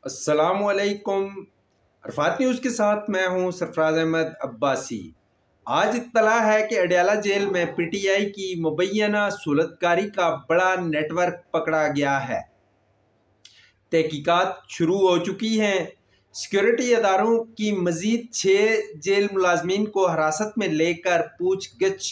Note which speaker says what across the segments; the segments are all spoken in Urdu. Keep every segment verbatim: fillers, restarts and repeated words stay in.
Speaker 1: السلام علیکم۔ عرفات نیوز کے ساتھ میں ہوں سرفراز احمد عباسی۔ آج اطلاع ہے کہ اڈیالہ جیل میں پی ٹی آئی کی مبینہ صورتکاری کا بڑا نیٹ ورک پکڑا گیا ہے۔ تحقیقات شروع ہو چکی ہیں۔ سیکورٹی اداروں کی مزید چھ جیل ملازمین کو حراست میں لے کر پوچھ گچھ۔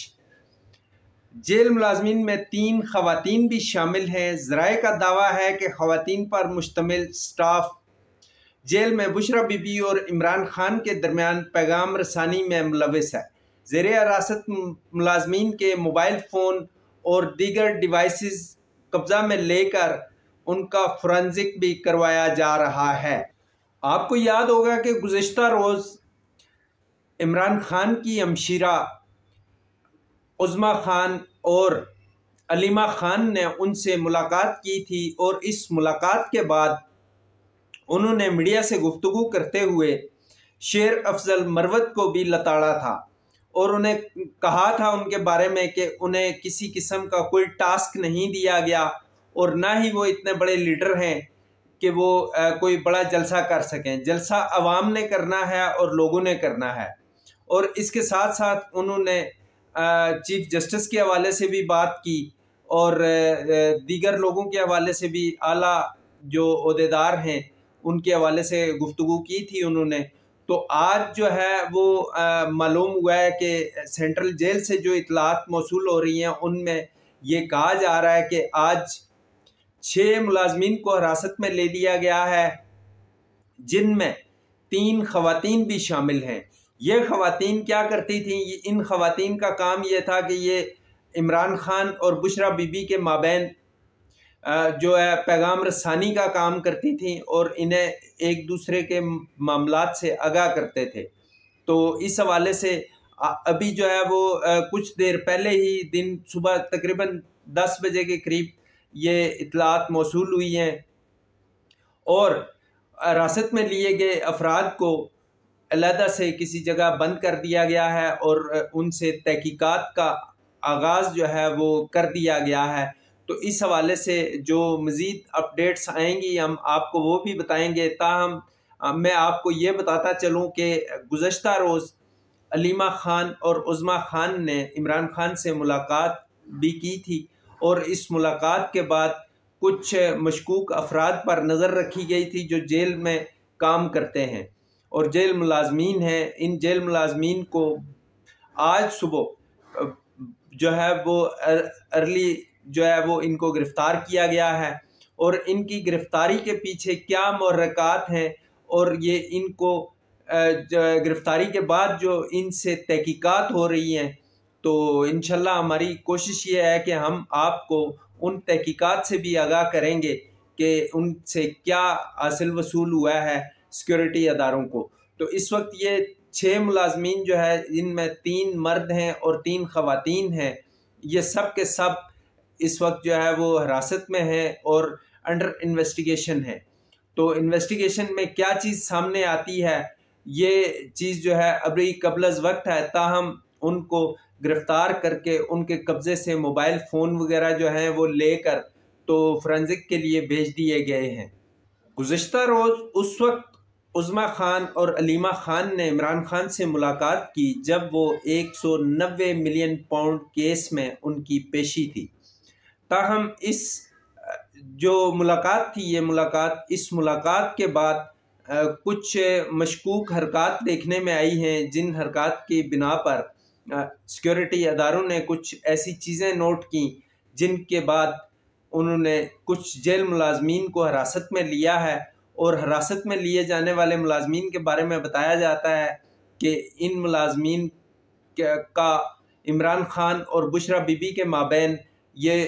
Speaker 1: جیل ملازمین میں تین خواتین بھی شامل ہیں۔ ذرائع کا دعویٰ ہے کہ خواتین پر مشتمل سٹاف جیل میں بشریٰ بی بی اور عمران خان کے درمیان پیغام رسانی میں ملوث ہے۔ زیر حراست ملازمین کے موبائل فون اور دیگر ڈیوائسز قبضہ میں لے کر ان کا فورنزک بھی کروایا جا رہا ہے۔ آپ کو یاد ہوگا کہ گزشتہ روز عمران خان کی ہمشیرہ عظمیٰ خان اور علیمہ خان نے ان سے ملاقات کی تھی، اور اس ملاقات کے بعد انہوں نے میڈیا سے گفتگو کرتے ہوئے شیر افضل مروت کو بھی لتاڑا تھا، اور انہیں کہا تھا ان کے بارے میں کہ انہیں کسی قسم کا کوئی ٹاسک نہیں دیا گیا، اور نہ ہی وہ اتنے بڑے لیڈر ہیں کہ وہ کوئی بڑا جلسہ کر سکیں۔ جلسہ عوام نے کرنا ہے اور لوگوں نے کرنا ہے۔ اور اس کے ساتھ ساتھ انہوں نے چیف جسٹس کے حوالے سے بھی بات کی، اور دیگر لوگوں کے حوالے سے بھی، اعلیٰ جو عہدیدار ہیں ان کے حوالے سے گفتگو کی تھی انہوں نے۔ تو آج جو ہے وہ معلوم ہوا ہے کہ سینٹرل جیل سے جو اطلاعات موصول ہو رہی ہیں ان میں یہ کہا جا رہا ہے کہ آج چھ ملازمین کو حراست میں لے لیا گیا ہے، جن میں تین خواتین بھی شامل ہیں۔ یہ خواتین کیا کرتی تھیں؟ ان خواتین کا کام یہ تھا کہ یہ عمران خان اور بشریٰ بی بی کے مابین جو ہے پیغام رسانی کا کام کرتی تھیں، اور انہیں ایک دوسرے کے معاملات سے آگاہ کرتے تھے۔ تو اس حوالے سے ابھی جو ہے وہ کچھ دیر پہلے ہی دن صبح تقریباً دس بجے کے قریب یہ اطلاعات موصول ہوئی ہیں، اور حراست میں لیے گئے افراد کو علیحدہ سے کسی جگہ بند کر دیا گیا ہے، اور ان سے تحقیقات کا آغاز جو ہے وہ کر دیا گیا ہے۔ تو اس حوالے سے جو مزید اپڈیٹس آئیں گی ہم آپ کو وہ بھی بتائیں گے۔ تاہم میں آپ کو یہ بتاتا چلوں کہ گزشتہ روز علیمہ خان اور عظمیٰ خان نے عمران خان سے ملاقات بھی کی تھی، اور اس ملاقات کے بعد کچھ مشکوک افراد پر نظر رکھی گئی تھی جو جیل میں کام کرتے ہیں اور جیل ملازمین ہیں۔ ان جیل ملازمین کو آج صبح جو ہے وہ ارلی جو ہے وہ ان کو گرفتار کیا گیا ہے، اور ان کی گرفتاری کے پیچھے کیا محرکات ہیں، اور یہ ان کو گرفتاری کے بعد جو ان سے تحقیقات ہو رہی ہیں، تو انشاءاللہ ہماری کوشش یہ ہے کہ ہم آپ کو ان تحقیقات سے بھی آگاہ کریں گے کہ ان سے کیا حاصل وصول ہوا ہے سیکورٹی اداروں کو۔ تو اس وقت یہ چھ ملازمین جو ہے، جن میں تین مرد ہیں اور تین خواتین ہیں، یہ سب کے سب اس وقت جو ہے وہ حراست میں ہیں اور انڈر انویسٹیگیشن ہے۔ تو انویسٹیگیشن میں کیا چیز سامنے آتی ہے، یہ چیز جو ہے ابھی قبل از وقت ہے، تاہم ان کو گرفتار کر کے ان کے قبضے سے موبائل فون وغیرہ جو ہیں وہ لے کر تو فورنزک کے لیے بھیج دیے گئے ہیں۔ گزشتہ روز اس وقت عظمیٰ خان اور علیمہ خان نے عمران خان سے ملاقات کی جب وہ ایک سو نوے ملین پاؤنڈ کیس میں ان کی پیشی تھی۔ تاہم اس جو ملاقات تھی یہ ملاقات اس ملاقات کے بعد کچھ مشکوک حرکات دیکھنے میں آئی ہیں، جن حرکات کی بنا پر سیکورٹی اداروں نے کچھ ایسی چیزیں نوٹ کیں جن کے بعد انہوں نے کچھ جیل ملازمین کو حراست میں لیا ہے، اور حراست میں لیے جانے والے ملازمین کے بارے میں بتایا جاتا ہے کہ ان ملازمین کا عمران خان اور بشریٰ بی بی کے مابین یہ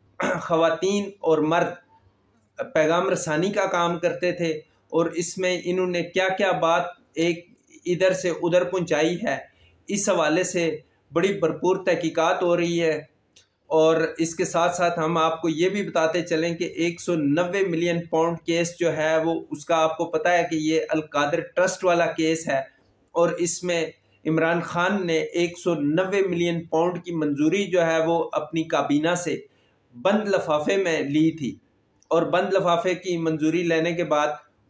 Speaker 1: خواتین اور مرد پیغام رسانی کا کام کرتے تھے، اور اس میں انہوں نے کیا کیا بات ایک ادھر سے ادھر پہنچائی ہے، اس حوالے سے بڑی بھرپور تحقیقات ہو رہی ہے۔ اور اس کے ساتھ ساتھ ہم آپ کو یہ بھی بتاتے چلیں کہ ایک سو نوے ملین پاؤنڈ کیس جو ہے وہ اس کا آپ کو پتہ ہے کہ یہ القادر ٹرسٹ والا کیس ہے، اور اس میں عمران خان نے ایک سو نوے ملین پاؤنڈ کی منظوری جو ہے وہ اپنی کابینہ سے بند لفافے میں لی تھی، اور بند لفافے کی منظوری لینے کے بعد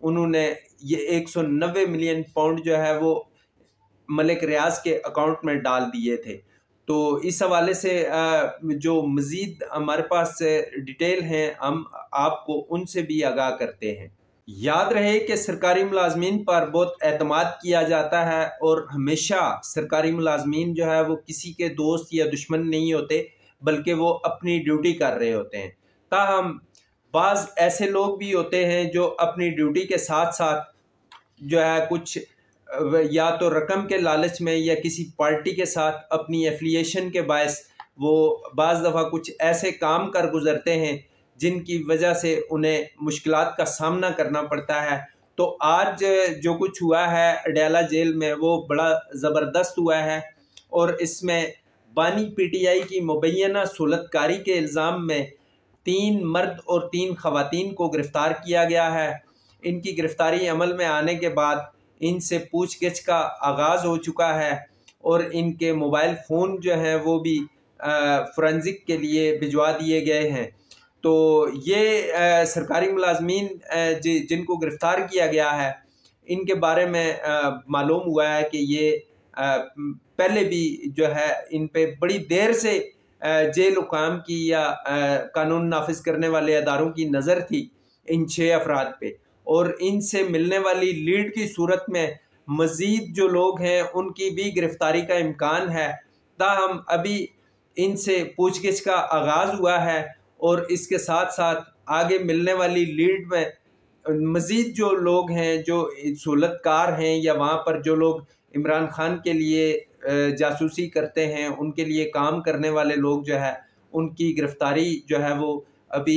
Speaker 1: انہوں نے یہ ایک سو نوے ملین پاؤنڈ جو ہے وہ ملک ریاض کے اکاؤنٹ میں ڈال دیے تھے۔ تو اس حوالے سے جو مزید ہمارے پاس ڈیٹیل ہیں ہم آپ کو ان سے بھی آگاہ کرتے ہیں۔ یاد رہے کہ سرکاری ملازمین پر بہت اعتماد کیا جاتا ہے، اور ہمیشہ سرکاری ملازمین جو ہے وہ کسی کے دوست یا دشمن نہیں ہوتے، بلکہ وہ اپنی ڈیوٹی کر رہے ہوتے ہیں۔ تاہم بعض ایسے لوگ بھی ہوتے ہیں جو اپنی ڈیوٹی کے ساتھ ساتھ جو ہے کچھ یا تو رقم کے لالچ میں یا کسی پارٹی کے ساتھ اپنی ایفیلیشن کے باعث وہ بعض دفعہ کچھ ایسے کام کر گزرتے ہیں جن کی وجہ سے انہیں مشکلات کا سامنا کرنا پڑتا ہے۔ تو آج جو کچھ ہوا ہے اڈیالہ جیل میں وہ بڑا زبردست ہوا ہے، اور اس میں بانی پی ٹی آئی کی مبینہ سہولت کاری کے الزام میں تین مرد اور تین خواتین کو گرفتار کیا گیا ہے۔ ان کی گرفتاری عمل میں آنے کے بعد ان سے پوچھ گچھ کا آغاز ہو چکا ہے، اور ان کے موبائل فون جو ہیں وہ بھی فورنزک کے لیے بھجوا دیے گئے ہیں۔ تو یہ سرکاری ملازمین جن کو گرفتار کیا گیا ہے ان کے بارے میں معلوم ہوا ہے کہ یہ پہلے بھی جو ہے ان پہ بڑی دیر سے جیل حکام کی یا قانون نافذ کرنے والے اداروں کی نظر تھی ان چھ افراد پہ، اور ان سے ملنے والی لیڈ کی صورت میں مزید جو لوگ ہیں ان کی بھی گرفتاری کا امکان ہے۔ تاہم ابھی ان سے پوچھ گچھ کا آغاز ہوا ہے، اور اس کے ساتھ ساتھ آگے ملنے والی لیڈ میں مزید جو لوگ ہیں جو سہولت کار ہیں یا وہاں پر جو لوگ عمران خان کے لیے جاسوسی کرتے ہیں ان کے لیے کام کرنے والے لوگ جو ہے ان کی گرفتاری جو ہے وہ ابھی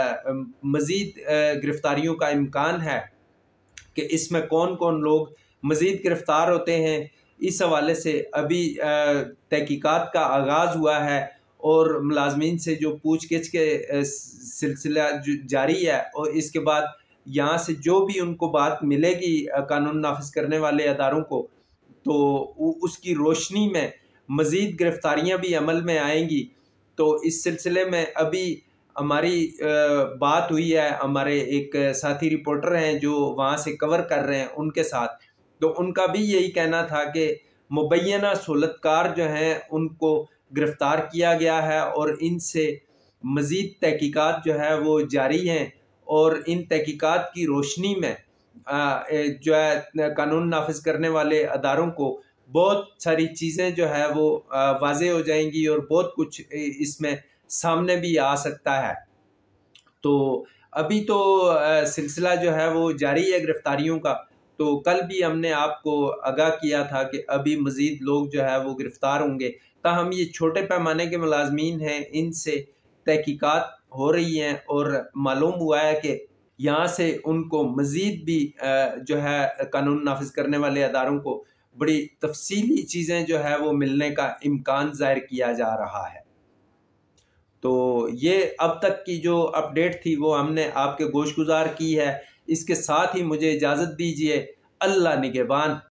Speaker 1: مزید گرفتاریوں کا امکان ہے کہ اس میں کون کون لوگ مزید گرفتار ہوتے ہیں۔ اس حوالے سے ابھی تحقیقات کا آغاز ہوا ہے، اور ملازمین سے جو پوچھ گچھ کے سلسلہ جاری ہے، اور اس کے بعد یہاں سے جو بھی ان کو بات ملے گی قانون نافذ کرنے والے اداروں کو، تو اس کی روشنی میں مزید گرفتاریاں بھی عمل میں آئیں گی۔ تو اس سلسلے میں ابھی ہماری بات ہوئی ہے، ہمارے ایک ساتھی رپورٹر ہیں جو وہاں سے کور کر رہے ہیں ان کے ساتھ، تو ان کا بھی یہی کہنا تھا کہ مبینہ سہولت کار جو ہیں ان کو گرفتار کیا گیا ہے، اور ان سے مزید تحقیقات جو ہے وہ جاری ہیں، اور ان تحقیقات کی روشنی میں جو ہے قانون نافذ کرنے والے اداروں کو بہت ساری چیزیں جو ہے وہ واضح ہو جائیں گی، اور بہت کچھ اس میں سامنے بھی آ سکتا ہے۔ تو ابھی تو سلسلہ جو ہے وہ جاری ہے گرفتاریوں کا، تو کل بھی ہم نے آپ کو آگاہ کیا تھا کہ ابھی مزید لوگ جو ہے وہ گرفتار ہوں گے۔ تاہم یہ چھوٹے پیمانے کے ملازمین ہیں، ان سے تحقیقات ہو رہی ہیں، اور معلوم ہوا ہے کہ یہاں سے ان کو مزید بھی جو ہے قانون نافذ کرنے والے اداروں کو بڑی تفصیلی چیزیں جو ہے وہ ملنے کا امکان ظاہر کیا جا رہا ہے۔ تو یہ اب تک کی جو اپڈیٹ تھی وہ ہم نے آپ کے گوش گزار کی ہے۔ اس کے ساتھ ہی مجھے اجازت دیجیے۔ اللہ نگہبان۔